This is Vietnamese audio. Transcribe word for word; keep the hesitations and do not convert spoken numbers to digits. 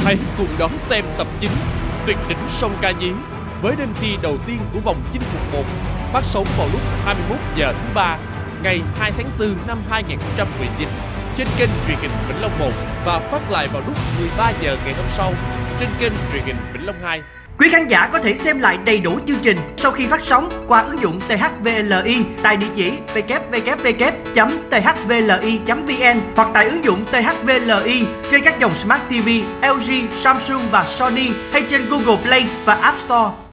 Hãy cùng đón xem tập chín Tuyệt đỉnh sông Ca Nhí với đêm thi đầu tiên của vòng chinh phục một, phát sóng vào lúc hai mươi mốt giờ thứ ba ngày hai tháng tư năm hai nghìn không trăm mười chín trên kênh truyền hình Vĩnh Long một và phát lại vào lúc mười ba giờ ngày hôm sau trên kênh truyền hình Vĩnh Long hai. Quý khán giả có thể xem lại đầy đủ chương trình sau khi phát sóng qua ứng dụng tê hát vê lờ i tại địa chỉ w w w chấm t h v l i chấm v n hoặc tại ứng dụng tê hát vê lờ i trên các dòng Smart ti vi, lờ giê, Samsung và Sony hay trên Google Play và App Store.